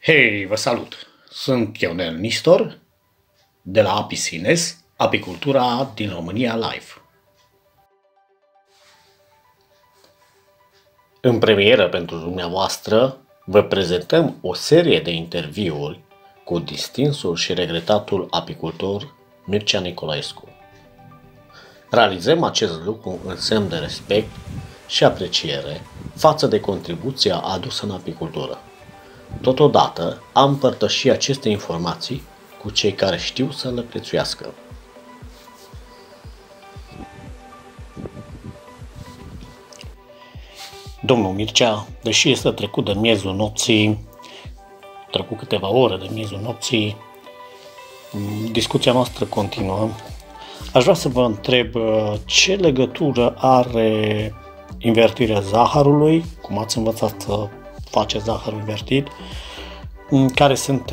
Hei, vă salut! Sunt Ionel Nistor de la Apisines, apicultura din România Live. În premieră pentru dumneavoastră vă prezentăm o serie de interviuri cu distinsul și regretatul apicultor Mircea Nicolaescu. Realizăm acest lucru în semn de respect și apreciere față de contribuția adusă în apicultură. Totodată am împărtășit aceste informații cu cei care știu să le prețuiască. Domnul Mircea, deși este trecut de miezul nopții, trecut câteva ore de miezul nopții, discuția noastră continuă. Aș vrea să vă întreb ce legătură are invertirea zahărului, cum ați învățat să face zahărul invertit, care sunt,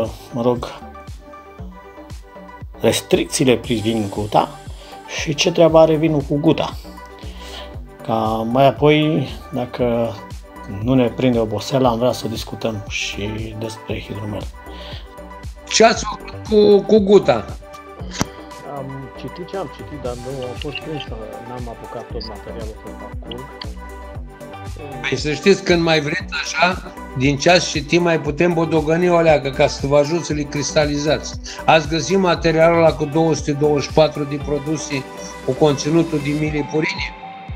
restricțiile privind guta și ce treabă are vinul cu guta. Ca mai apoi, dacă nu ne prinde oboseala, am vrea să discutăm și despre hidromel. Ce ați făcut cu guta? Am citit ce am citit, dar nu am fost prins, n-am apucat tot materialul să parcurg. Păi să știți, când mai vreți așa, din ce ați citit, mai putem bodogăni o leagă ca să vă ajut să le cristalizați. Ați găsit materialul ăla cu 224 de produse cu conținutul de milipurine?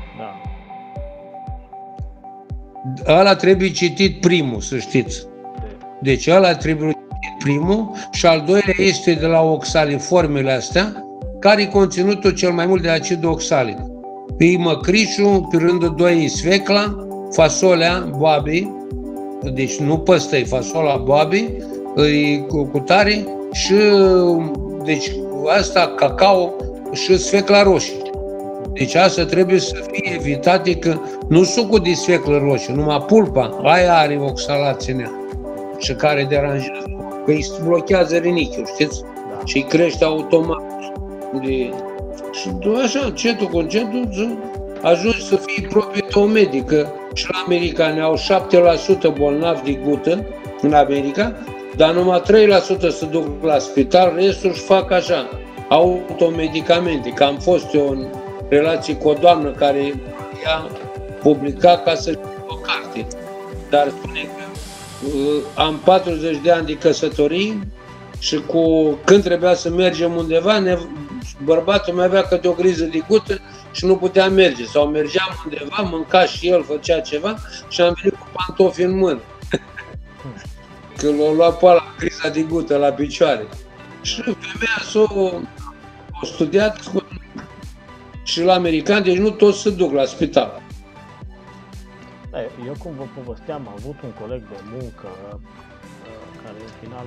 Da. Ăla trebuie citit primul, să știți. Deci ăla trebuie citit primul și al doilea este de la oxaliformele astea, care e conținutul cel mai mult de acid oxalic. Pe măcrișul, pe rândul 2 e sfecla, fasolea, boabe, deci nu păstăi, fasola, boabe, cu tare și, deci asta, cacao și sfecla roșie. Deci asta trebuie să fie evitate, că nu sucul de sfeclă roșie, numai pulpa, aia are oxalație în ea și care deranjează, că îi blochează rinichiul, știți? Da. Și îi crește automat. Și așa, încetul cu încetul, ajungi să fii propriu tău medic, că și la americani au 7% bolnavi de gută în America, dar numai 3% se duc la spital, restul își fac așa, automedicamente, că am fost eu în relație cu o doamnă care i-a publicat ca să-și o carte, dar spune că am 40 de ani de căsătorie și când trebuia să mergem undeva, bărbatul meu avea câte o griză de gută și nu putea merge. Sau mergeam undeva, mânca și el, făcea ceva și am venit cu pantofi în mână. Că l-a luat pe ăla griza de gută la picioare. Și femeia s-a studiat și la american, deci nu toți se duc la spital. Eu, cum vă povesteam, am avut un coleg de muncă care în final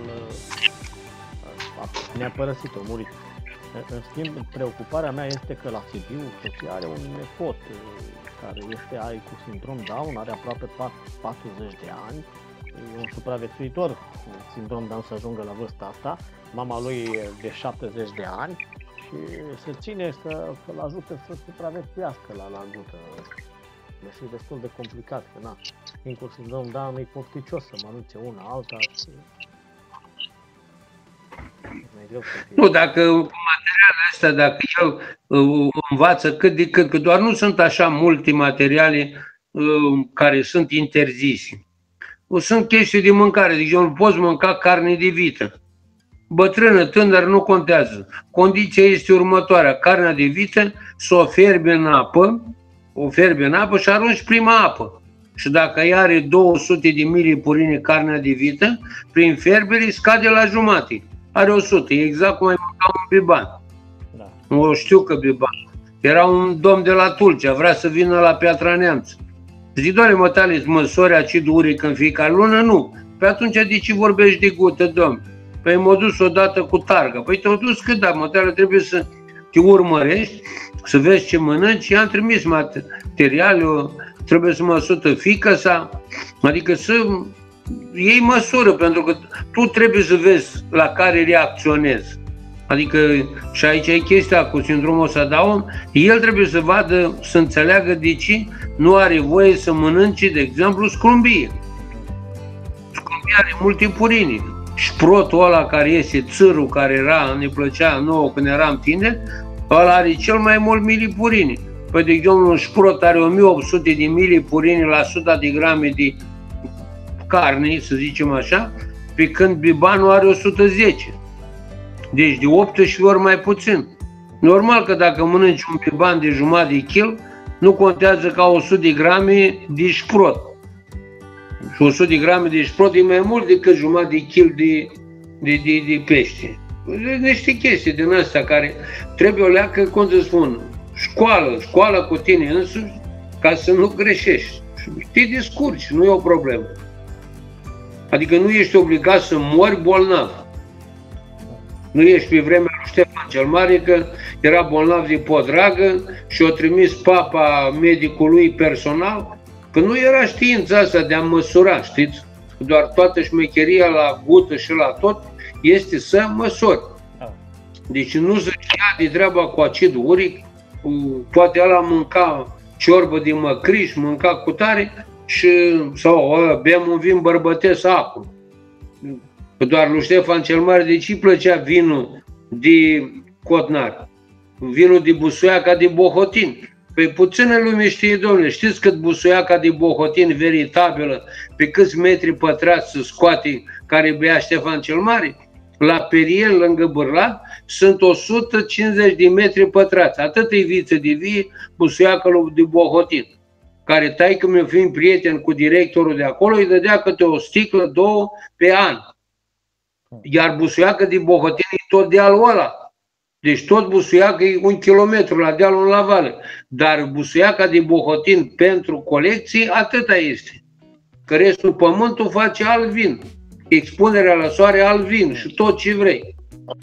ne-a părăsit, a murit. În schimb, preocuparea mea este că la Sibiu soția are un nepot care este cu sindrom Down, are aproape 40 de ani, e un supraviețuitor cu sindrom Down să ajungă la vârsta asta, mama lui e de 70 de ani și se ține să-l ajute să supraviețuiască la gută. Deși e destul de complicat, că fiind cu sindrom Down e pofticios să mănânce una, alta și... Nu, dacă cu materialele astea, dacă el învață cât de cât, că doar nu sunt așa multe materiale care sunt interzise. Sunt chestii de mâncare, deci eu nu poți mânca carne de vită. Bătrână, tânăr, nu contează. Condiția este următoarea, carnea de vită să o fierbi în apă, și arunci prima apă. Și dacă ea are 200 de milipurine carnea de vită, prin fierbere scade la jumate. Are 100, e exact cum ai mânca un biban. Da. Nu știu că biban. Era un domn de la Tulcea, vrea să vină la Piatra Neamț. Zic, doamne, mătale, îți măsori acidul uric în fiecare lună? Nu. Pe atunci de ce vorbești de gută, domn? Păi m-a dus odată cu targa. Păi te-au dus cât, da, mătale, trebuie să te urmărești, să vezi ce mănânci. I-am trimis materialul, trebuie să măsură fiica sa, adică să iei măsură, pentru că tu trebuie să vezi la care reacționezi. Adică și aici e chestia cu sindromul ăsta Down, el trebuie să vadă, să înțeleagă de ce nu are voie să mănânce, de exemplu, scrumbie. are multipurinii. Șprotul ăla care este, țârul care era, ne plăcea nouă când eram tineri, ăla are cel mai mult milipurini. Păi de exemplu un șprot are 1800 de milipurini la 100 de grame de carne, să zicem așa, pe când bibanul are 110. Deci de 18 ori mai puțin. Normal că dacă mănânci un biban de jumătate de kil, nu contează ca 100 de grame de șprot. Și 100 de grame de șprot e mai mult decât jumătate de kil de pește. Niște chestii din astea care trebuie o leacă, cum să spun, școală cu tine însuși, ca să nu greșești. Și te descurci, nu e o problemă. Adică nu ești obligat să mori bolnav. Nu ești pe vremea lui Ștefan cel Mare, că era bolnav de podragă și o trimis papa medicului personal, că nu era știința asta de a măsura, știți? Doar toată șmecheria la gută și la tot este să măsori. Deci nu se știa de treaba cu acid uric, poate ăla mânca ciorbă de măcriș, mânca cu tare, sau bem un vin bărbătesc acum. Doar lui Ștefan cel Mare, de ce îi plăcea vinul de Cotnar? Vinul de Busuiaca de Bohotin. Păi puțină lume știe, domnule, știți cât Busuiaca de Bohotin veritabilă, pe câți metri pătrați se scoate care bea Ștefan cel Mare? La Perien, lângă Bârlat, sunt 150 de metri pătrați. Atât e viță de vie Busuiaca de Bohotin, care taică-miu fiind prieten cu directorul de acolo, îi dădea câte o sticlă, două pe an. Iar Busuiaca de Bohotin e tot dealul ăla. Deci tot Busuiaca e 1 kilometru la dealul la vale. Dar Busuiaca de Bohotin pentru colecții atâta este. Că restul pământul face alt vin. Expunerea la soare alt vin și tot ce vrei.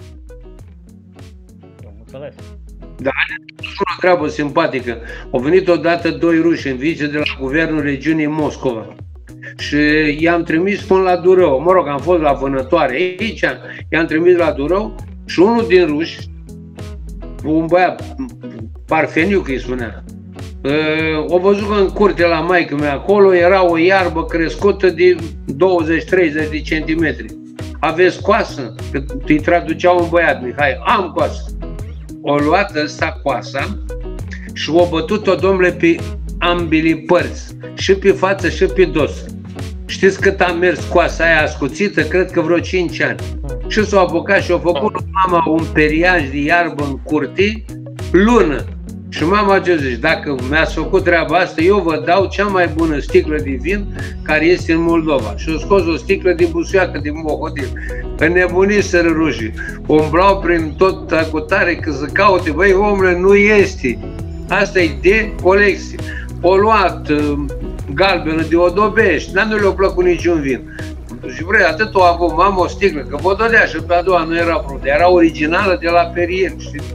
Dar o treabă simpatică. Au venit odată 2 ruși în vizită de la guvernul regiunii Moscova. Și i-am trimis până la Durău. Mă rog, am fost la vânătoare aici, i-am trimis la Durău și unul din ruși, un băiat, Parfeniu că îi spunea, o văzut că în curte la maică-mea acolo era o iarbă crescută de 20-30 de centimetri. Aveți coasă? Că îi traducea un băiat, Mihai, am coasă. O luat ăsta coasa și o bătut-o, domnule, pe ambele părți, și pe față și pe dos. Știți cât a mers coasa aia ascuțită? Cred că vreo 5 ani. Și s-a apucat și a făcut mama un periaj de iarbă în curte, lună. Și mama ce zice, dacă mi-ați făcut treaba asta, eu vă dau cea mai bună sticlă de vin care este în Moldova. Și a scos o sticlă de Busuiacă din Bohotin. Înnebuniseră rușii. Umblau prin tot acutare că să caute, băi, omule, nu este. Asta e de colecție. O luat galbenă de Odobești, dar nu le-a plăcut niciun vin. Și vrei, atât o avut mama o sticlă, că vă dădea și pe a doua nu era vreo, era originală de la Perien, știți?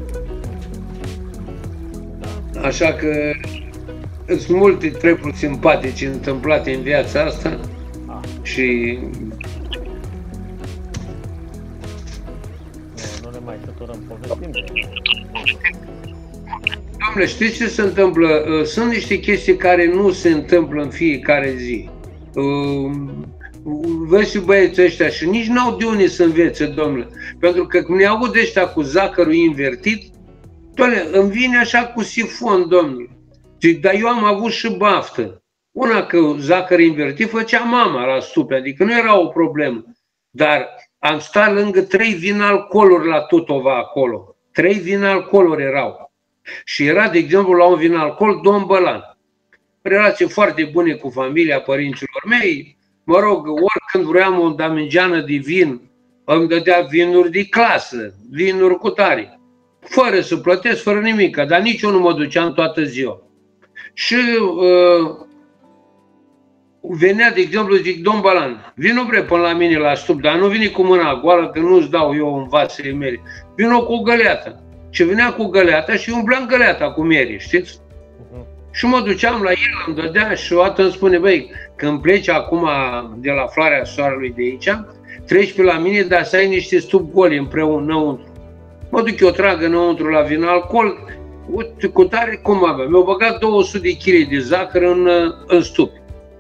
Așa că sunt multe treburi simpatice întâmplate în viața asta și... Nu ne mai săturăm, povestim de... Doamne, știți ce se întâmplă? Sunt niște chestii care nu se întâmplă în fiecare zi. Văd și băieții ăștia și nici n-au de unde să învețe, domnule. Pentru că când ne aud ăștia cu zacărul invertit, doamne, îmi vine așa cu sifon, domnule. Zic, dar eu am avut și baftă. Una că zacăr invertit făcea mama la stupe, adică nu era o problemă. Dar am stat lângă 3 vinalcoluri la Tutova acolo. 3 vinalcoluri erau. Și era, de exemplu, la un vinalcol, domn Bălan. Relații foarte bune cu familia părinților mei. Mă rog, oricând vroiam o damingeană de vin, îmi dădea vinuri de clasă, vinuri cu tare. Fără să plătesc, fără nimic, dar nici eu nu mă duceam toată ziua. Și venea, de exemplu, zic, domn Bălan, vino bre până la mine la stup, dar nu vine cu mâna goală, că nu-ți dau eu în vasele mele. Vino cu găleata. Și venea cu găleata și umbleam găleata cu miere, știți? Și mă duceam la el, îmi dădea și o dată îmi spune, băi, când pleci acum de la floarea soarelui de aici, treci pe la mine, dar să ai niște stup goli împreună înăuntru. Mă duc eu, trag înăuntru la vin alcool, uite, cu tare cum aveam. Mi-au băgat 200 de kg de zahăr în stup.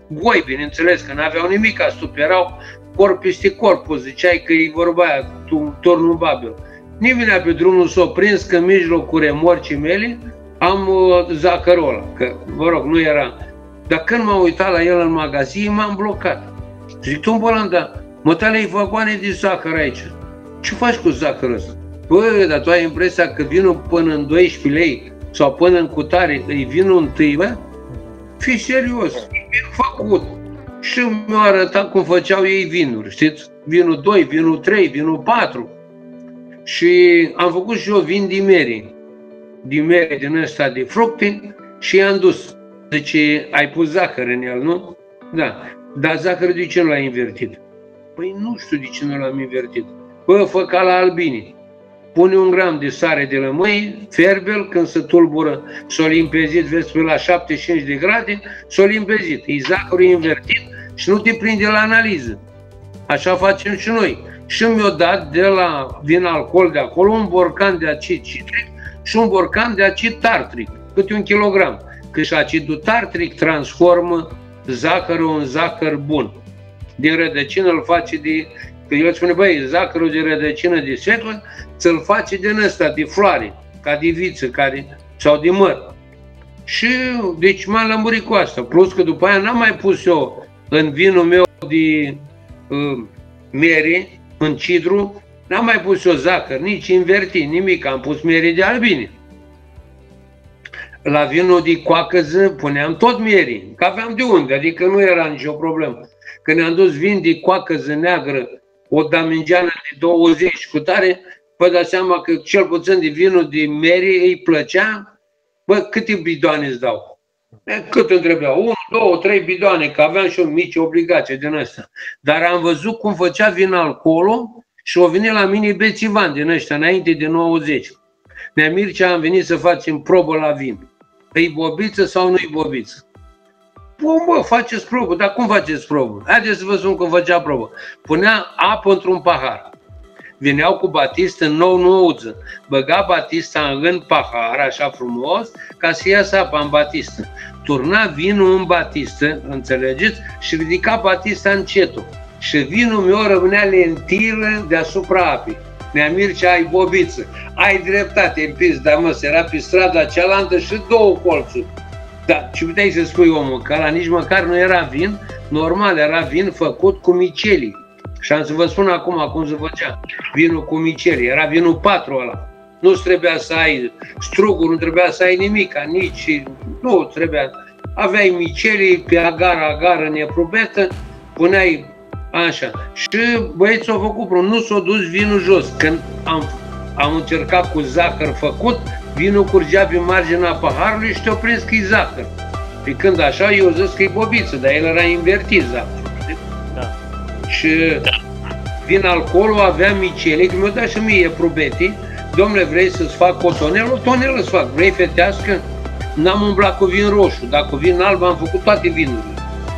goi, bineînțeles, că n-aveau nimic, stup, erau corp peste corp, ziceai că e vorba aia, turnul Babel. Nimeni pe drumul s-a prins că în mijlocul remorcii mele am zahărul ăla, că, vă rog, nu era. Dar când m-am uitat la el în magazin, m-am blocat. Zic, tu, Bolan, dar mătale ai vagoane de zahăr aici. Ce faci cu zahărul ăsta? Bă, dar tu ai impresia că vinul până în 12 lei sau până în cutare, e vinul întâi, bă? Fii serios, e vin făcut. Și mi-au arătat cum făceau ei vinuri, știți? Vinul 2, vinul 3, vinul 4. Și am făcut și eu vin din mere din ăsta de fructe și i-am dus. Deci ai pus zahăr în el, nu? Da. Dar zahărul de ce nu l-ai invertit? Păi nu știu de ce nu l-am invertit. Bă, fă ca la albini. Pune 1 gram de sare de lămâi, fierbe-l, când se tulbură, s-o limpezit, vezi, pe la 75 de grade, s-o limpezit. E zahărul invertit și nu te prinde la analiză. Așa facem și noi. Și mi-o dat de la vin alcool de acolo un borcan de acid citric și un borcan de acid tartric, câte 1 kilogram. Că și acidul tartric transformă zahărul în zahăr bun. Din rădăcină îl face de... Că el spune, băi, zahărul de rădăcină de seclă ți-l face din ăsta, de floare, ca de viță, sau de măr. Și deci m-am lămurit cu asta. Plus că după aia n-am mai pus eu în vinul meu de mere, în cidru, n-am mai pus eu zahăr, nici invertit, nimic, am pus mere de albine. La vinul de coacăză puneam tot mieri, că aveam de unde, adică nu era nicio problemă. Când ne-am dus vin de coacăză neagră, o damingeană de 20 cu tare, vă dați seama că cel puțin de vinul de mere îi plăcea. Bă, câte bidoane îți dau? Cât îmi trebuia? 1, 2, 3 bidoane, că aveam și eu mici obligații din asta. Dar am văzut cum făcea vin alcoolul și o venit la mine bețivan din ăștia, înainte de 90. Nea Mircea, am venit să facem probă la vin. E bobiță sau nu-i bobiță? Bă, faceți probă, dar cum faceți probă? Haideți să vă spun cum făcea probă. Punea apă într-un pahar. Veneau cu batistă nou-nouță. Băga batista în pahar, așa frumos, ca să iasă apa în batistă. Turna vinul în batistă, înțelegeți? Și ridica batista încetul. Și vinul meu rămânea lentilă deasupra apei. Nea Mircea, ai bobiță. Ai dreptate, împins, dar mă, era pe strada cealaltă și 2 colțuri. Da, și puteai să spui, omul, că la nici măcar nu era vin normal, era vin făcut cu micelii. Și am să vă spun acum cum se făcea vinul cu micelii. Era vinul 4 ăla. Nu trebuia să ai struguri, nu trebuia să ai nimic, nici, nu trebuia. Aveai micelii pe agară neprubetă, puneai așa. Și băieții au făcut prom, nu s-a dus vinul jos. Când am încercat cu zahăr făcut, vinul curgea pe marginea paharului și te-a prins că e zahăr. Pe când așa, eu zis că e bobiță, dar el era invertit zahărul. Da. Și vin alcoolul avea micelii, că mi-o dat și mie probete. Dom'le, vrei să-ți fac o tonelă? O tonelă îți fac. Vrei fetească? N-am umblat cu vin roșu, dar cu vin alb am făcut toate vinurile.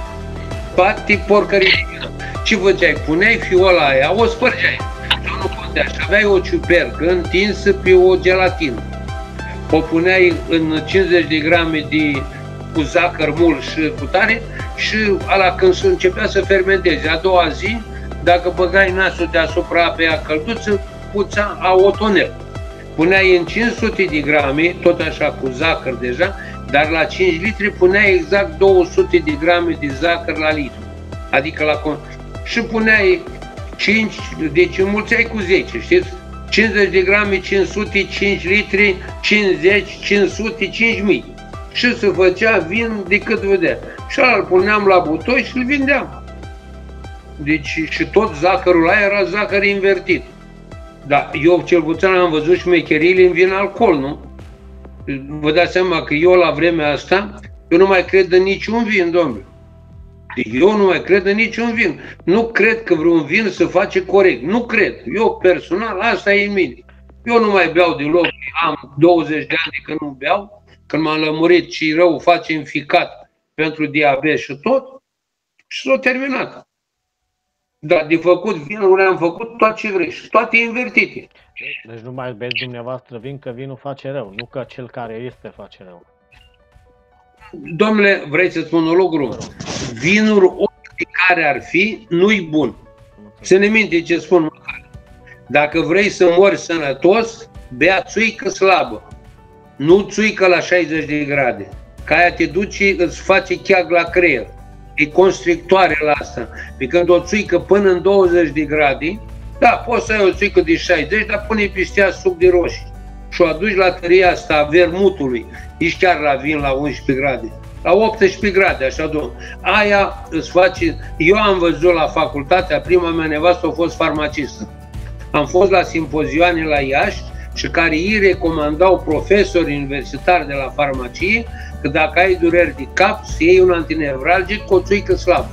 Toate porcării. Ce făceai? Puneai fiola aia, o spărgeai. Nu contează. Aveai o ciupercă întinsă pe o gelatină. O puneai în 50 de grame cu zahăr mult și cu tare și ala când începea să fermenteze. A doua zi, dacă băgai nasul deasupra apei a călduță, puța a o tonelă. Puneai în 500 de grame, tot așa cu zahăr deja, dar la 5 litri puneai exact 200 de grame de zahăr la litru. Adică și puneai 5, deci înmulțeai cu 10, știți? 50 de grame, 500, 5 litri, 50, 500, 5000. Și se făcea vin de cât vedea. Și îl puneam la butoi și îl vindeam. Deci și tot zahărul ăla era zahăr invertit. Dar eu cel puțin am văzut șmecheriile în vin alcool, nu? Vă dați seama că eu la vremea asta, eu nu mai cred în niciun vin, domnule. Eu nu mai cred în niciun vin. Nu cred că vreun vin se face corect. Nu cred. Eu personal, asta e în mine. Eu nu mai beau deloc. Am 20 de ani de când nu beau. Când m-am lămurit și rău face înficat pentru diabet și tot. Și s-a terminat. Dar de făcut vinurile am făcut toate ce vrei și toate invertite. Deci nu mai beți dumneavoastră vin că vinul face rău, nu că cel care este face rău. domnule, vrei să spun un lucru? Vinul, oricare ar fi, nu-i bun. Să ne minte ce spun măcar. Dacă vrei să mori sănătos, bea țuică slabă. Nu țuică la 60 de grade. Că aia te duce, îți face cheag la creier. E constrictoare la asta. Pe când o țuică până în 20 de grade, da, poți să ai o țuică de 60, dar pune peste ea suc de roșii. Și o aduci la tăria asta a vermutului, nici chiar la vin la 11 grade. La 18 grade, așa, domnul. Aia îți face... Eu am văzut la facultatea, prima mea nevastă a fost farmacistă. Am fost la simpozioane la Iași și care îi recomandau profesori universitari de la farmacie că dacă ai dureri de cap, să iei un antinevralgic cu o țuică slabă.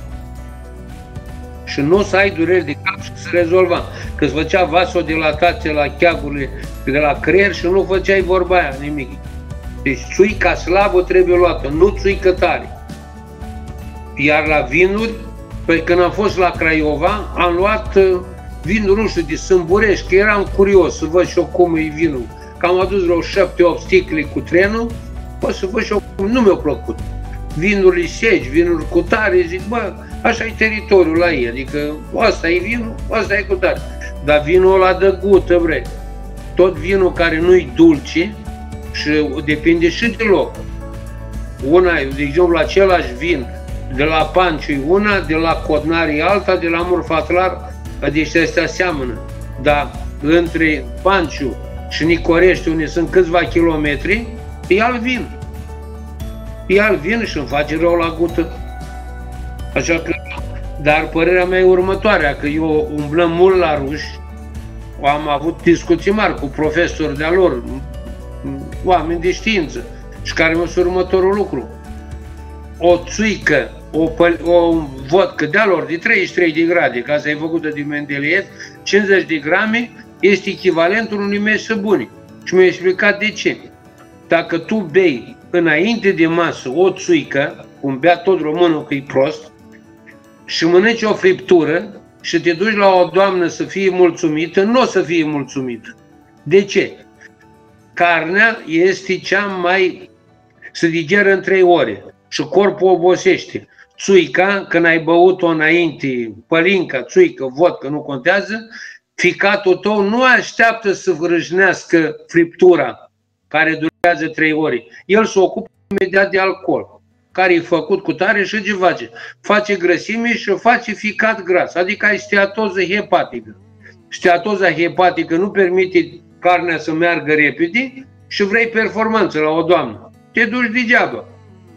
Și nu să ai dureri de cap și să rezolva. Că îți făcea vasodilatație la cheagurile de la creier și nu făceai vorba aia, nimic. Deci țuica slabă trebuie luată, nu țuică tare. Iar la vinuri, păi când am fost la Craiova, am luat vinul, nu știu, de Sâmburești, că eram curios să văd și eu cum e vinul. Că am adus vreo 7-8 sticle cu trenul, o să văd și eu cum, nu mi-a plăcut. Vinuri seci, vinuri cu tare, zic, bă, așa e teritoriul la ei, adică asta e vinul, asta e cu tare. Dar vinul ăla dă gută, bre. Tot vinul care nu-i dulce și depinde și de loc. Una, de exemplu, același vin, de la Panciu e una, de la Codnari e alta, de la Murfatlar, deci astea seamănă. Dar între Panciu și Nicorești, unde sunt câțiva kilometri, e alt vin. E alt vin și îmi face rău la gută. Așa că, dar părerea mea e următoarea, că eu umblăm mult la ruși, am avut discuții mari cu profesori de-a lor, oameni de știință, și care mă sunt următorul lucru. O țuică, o vodcă de-a lor de 33 de grade, ca să ai făcută de Mendeleev, 50 de grame, este echivalentul unui mese bune. Și mi-a explicat de ce. Dacă tu bei înainte de masă o țuică, cum bea tot românul că e prost, și mănânci o friptură și te duci la o doamnă să fie mulțumită, nu o să fie mulțumită. De ce? Carnea este cea mai... se digeră în 3 ore și corpul obosește. Țuica, când ai băut-o înainte, pălinca, țuică, vodcă, nu contează, ficatul tău nu așteaptă să râșnească friptura, care durează 3 ore. El se ocupă imediat de alcool, care e făcut cu tare și ce face? Face grăsime și face ficat gras, adică ai steatoză hepatică. Steatoza hepatică nu permite carnea să meargă repede și vrei performanță la o doamnă. Te duci degeaba.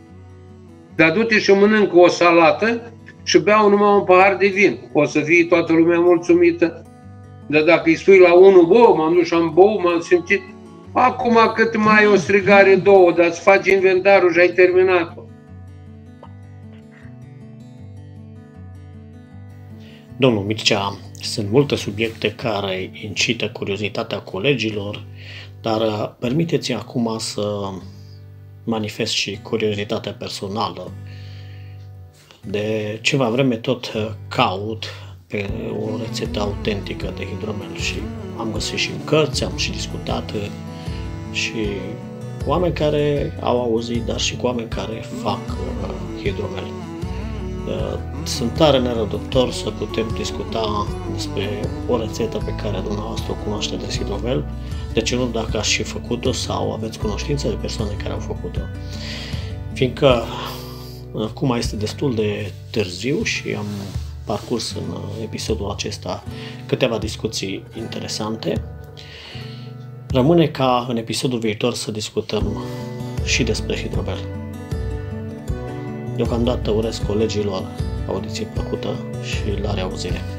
Dar du-te și mănâncă o salată și beau numai un pahar de vin. O să fie toată lumea mulțumită. Dar dacă îi spui la unul, bă, m-am dus și am băut, m-am simțit, acum cât mai ai o strigare, 2, dar îți faci inventarul și ai terminat-o. Domnul Mircea, sunt multe subiecte care incită curiozitatea colegilor, dar permiteți acum să manifest și curiozitatea personală. De ceva vreme tot caut pe o rețetă autentică de hidromel și am găsit și în cărți, am și discutat și cu oameni care au auzit, dar și cu oameni care fac hidromel. Sunt tare nerăbdător să putem discuta despre o rețetă pe care dumneavoastră o cunoașteți de hidromel. De ce nu dacă ați și făcut-o sau aveți cunoștință de persoane care au făcut-o. Fiindcă acum este destul de târziu și am parcurs în episodul acesta câteva discuții interesante, rămâne ca în episodul viitor să discutăm și despre hidromel. Deocamdată urez colegilor audiție plăcută și la reauzire.